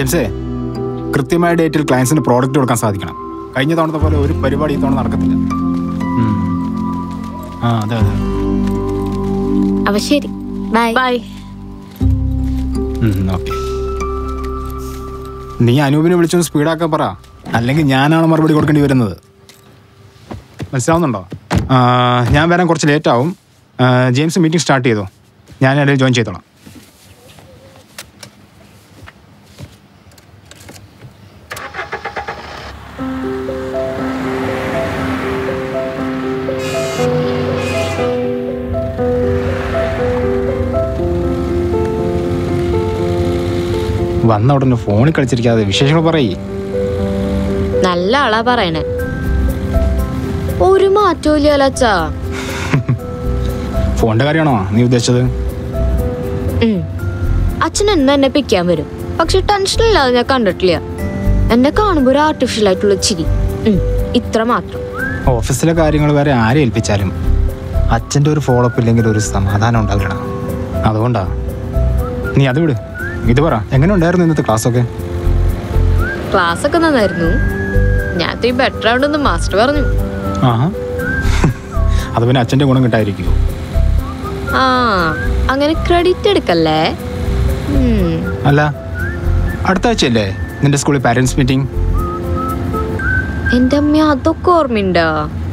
ജെയിംസേ, കൃത്യമായ ഡേറ്റിൽ ക്ലയൻസിന് പ്രോഡക്റ്റ് കൊടുക്കാൻ സാധിക്കണം. കഴിഞ്ഞ തവണത്തെ പോലെ ഒരു പരിപാടി ഇത്തവണ നടക്കത്തില്ല. അതെ അതെ. അപ്പൊ ശരി, ബൈ ബൈ. ഓക്കെ. നീ അനൂപിനെ വിളിച്ചൊന്ന് സ്പീഡാക്കാൻ പറ, അല്ലെങ്കിൽ ഞാനാണ് മറുപടി കൊടുക്കേണ്ടി വരുന്നത്. മനസ്സിലാവുന്നുണ്ടോ? ഞാൻ വരാൻ കുറച്ച് ലേറ്റ് ആവും. ജെയിംസ് മീറ്റിംഗ് സ്റ്റാർട്ട് ചെയ്തോ, ഞാൻ ഇടയിൽ ജോയിൻ ചെയ്തോളാം. വന്ന ഉടനെ ഫോണിൽ കളിച്ചിരിക്കാതെ വിശേഷങ്ങൾ പറയേ. നല്ല ആളാ പറയണേ. ഒരു മാറ്റവും ഇല്ലല്ലോ അച്ഛാ. ഫോണിന്റെ കാര്യമാണോ നീ ഉദ്ദേശിച്ചത്? അച്ഛൻ എന്നെ പിക്കാൻ വരും, പക്ഷെ ടെൻഷൻ ഇല്ലാതെ ഞാൻ കണ്ടിട്ടില്ല. എന്നെ കാണുമ്പോ ഒരു ആർട്ടിഫിഷ്യൽ ആയിട്ടുള്ള ചിരി, ഇത്ര മാത്രം. ഓഫീസിലെ കാര്യങ്ങൾ വരെ ആരെ ഏൽപ്പിച്ചാലും അച്ഛൻ്റെ ഒരു ഫോളോ അപ്പ് ഇല്ലെങ്കിൽ ഒരു സമാധാനം ഉണ്ടാവില്ല. അതുകൊണ്ടാ. നീ അത് വിട്, ഇത് പറ, എങ്ങനെ ഉണ്ടായിരുന്നു ഇന്നത്തെ ക്ലാസ്സൊക്കെ? ക്ലാസ്സൊക്കെ നന്നായിരുന്നു. ഞാൻ ബെറ്റർ ആവുണ്ടെന്ന് മാസ്റ്റർ പറഞ്ഞു. അത് പിന്നെ അച്ഛൻ്റെ ഗുണം കിട്ടായിരിക്കുമോ? അങ്ങനെ ക്രെഡിറ്റ് എടുക്കല്ലേ. അല്ല, അടുത്ത ആഴ്ചയല്ലേ നിന്റെ സ്കൂളിൽ പാരന്റ്സ് മീറ്റിംഗ്? എന്റെ അമ്മ അതൊക്കെ ഓർമ്മയുണ്ടോ?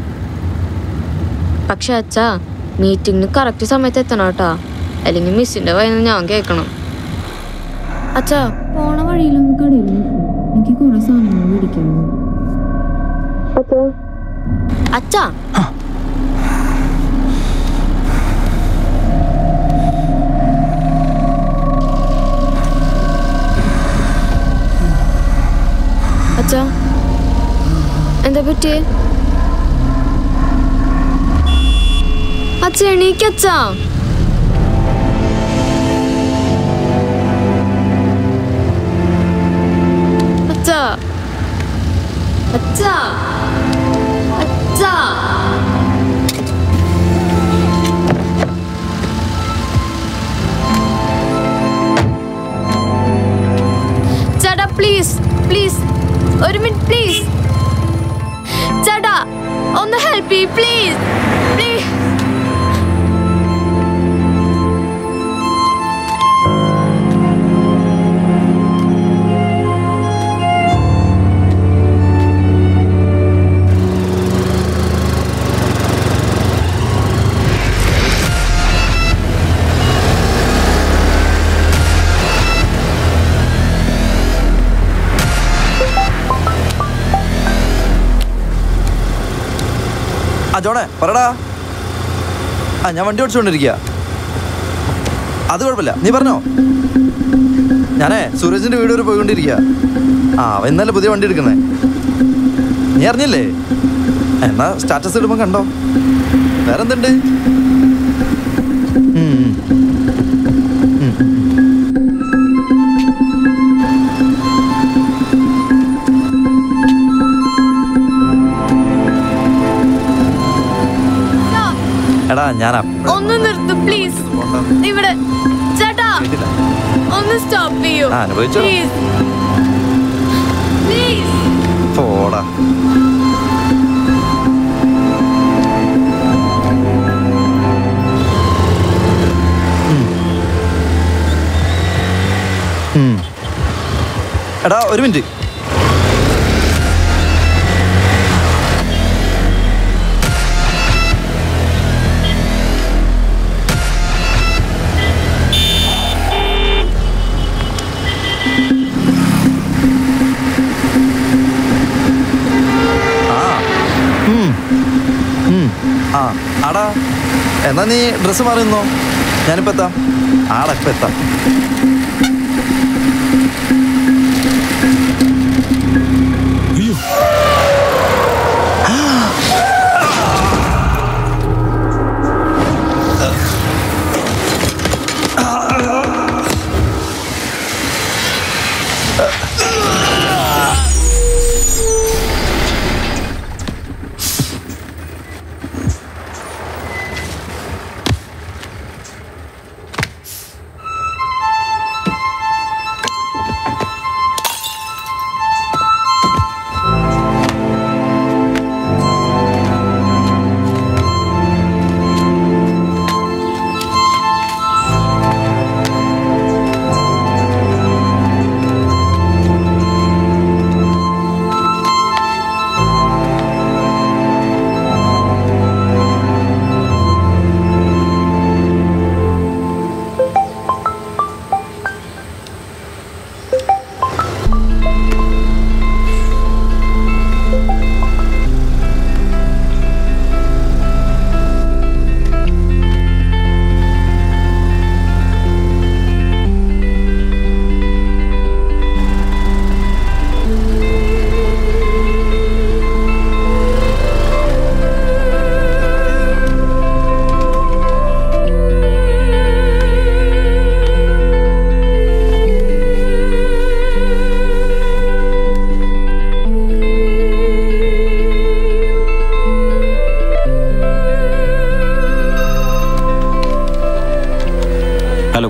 പക്ഷെ അച്ഛാ, മീറ്റിംഗിന് കറക്റ്റ് സമയത്ത് എത്തണം കേട്ടാ, അല്ലെങ്കിൽ മിസ്സിന്റെ വയന്ന് ഞാൻ കേൾക്കണം. അച്ഛാ, പോണ വഴിയിലൊന്ന് കടയിൽ എനിക്ക് കുറെ സാധനങ്ങൾ മേടിക്കണം. അച്ഛാ, അച്ഛാ എന്താ പറ്റിയേ? അച്ഛ എണീക്കച്ചാ. അച്ഛാ, അച്ഛാ, അച്ഛാ. ചേട്ടാ പ്ലീസ് പ്ലീസ് ഒരു മിനിറ്റ് പ്ലീസ്. ചേട്ടാ ഒന്ന് ഹെൽപ്പ് ചെയ്യ് പ്ലീസ് പ്ലീസ്. ജോണേ പറടാ. ഞാൻ വണ്ടി ഓടിച്ചുകൊണ്ടിരിക്കുക. അത് കുഴപ്പമില്ല, നീ പറഞ്ഞോ. ഞാനേ സൂരജിന്റെ വീട് വരെ പോയിക്കൊണ്ടിരിക്കുക. അവൻ ഇന്നലെ പുതിയ വണ്ടി എടുക്കുന്നേ, നീ അറിഞ്ഞില്ലേ? എന്നാ സ്റ്റാറ്റസ് ഇടുമ്പോൾ കണ്ടോ. വേറെന്തുണ്ട്? എടാ ഞാൻ ഒന്ന് നിർത്ത് പ്ലീസ്. ഇവിടെ ചേട്ടാ ഒന്ന് സ്റ്റോപ്പ് ചെയ്യൂ പ്ലീസ് പ്ലീസ്. പോടാ. എടാ ഒരു മിനിറ്റ്. ആടാ, എന്നാ നീ ഡ്രസ്സ് മാറിയെന്നോ? ഞാനിപ്പോൾ എത്താം. ആടാ ഇപ്പം എത്താം.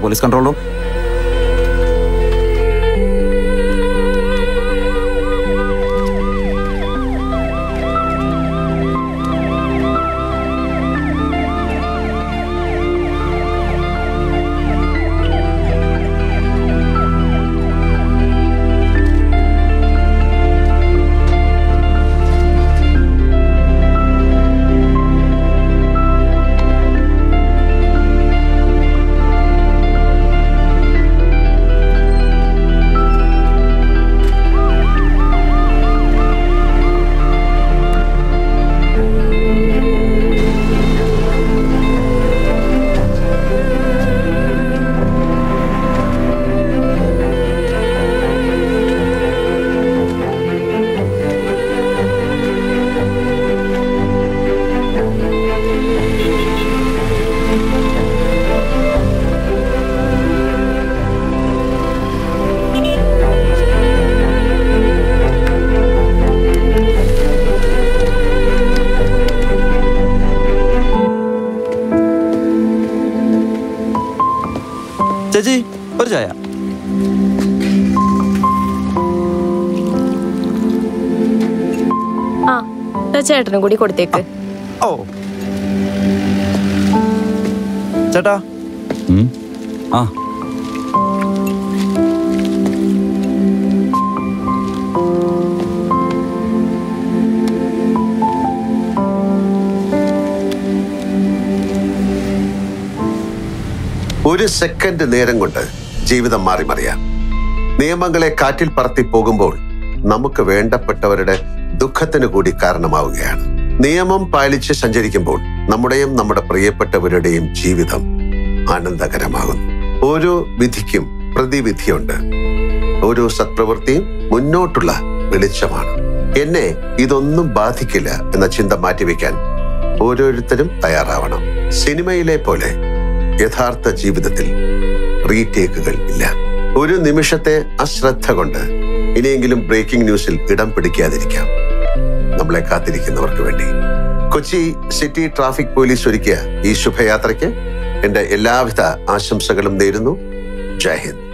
Police control room. ചേച്ചി ഒരു ചായ. ആ ചേട്ടനും കൂടി കൊടുത്തേക്ക്. ഓ ചേട്ടാ. ആ ഒരു സെക്കൻഡ് നേരം കൊണ്ട് ജീവിതം മാറി മറിയാം. നിയമങ്ങളെ കാറ്റിൽ പറത്തി പോകുമ്പോൾ നമുക്ക് വേണ്ടപ്പെട്ടവരുടെ ദുഃഖത്തിന് കൂടി കാരണമാവുകയാണ്. നിയമം പാലിച്ച് സഞ്ചരിക്കുമ്പോൾ നമ്മുടെയും നമ്മുടെ പ്രിയപ്പെട്ടവരുടെയും ജീവിതം ആനന്ദകരമാകുന്നു. ഓരോ വിധിക്കും പ്രതിവിധിയുണ്ട്. ഓരോ സത്പ്രവൃത്തിയും മുന്നോട്ടുള്ള വെളിച്ചമാണ്. എന്നെ ഇതൊന്നും ബാധിക്കില്ല എന്ന ചിന്ത മാറ്റിവെക്കാൻ ഓരോരുത്തരും തയ്യാറാവണം. സിനിമയിലെ പോലെ യഥാർത്ഥ ജീവിതത്തിൽ റീടേക്കുകൾ ഇല്ല. ഒരു നിമിഷത്തെ അശ്രദ്ധ കൊണ്ട് ഇനിയെങ്കിലും ബ്രേക്കിംഗ് ന്യൂസിൽ ഇടം പിടിക്കാതിരിക്കാം. നമ്മളെ കാത്തിരിക്കുന്നവർക്ക് വേണ്ടി കൊച്ചി സിറ്റി ട്രാഫിക് പോലീസ് ഒരുക്കിയ ഈ ശുഭയാത്രയ്ക്ക് എന്റെ എല്ലാവിധ ആശംസകളും നേരുന്നു. ജയ് ഹിന്ദ്.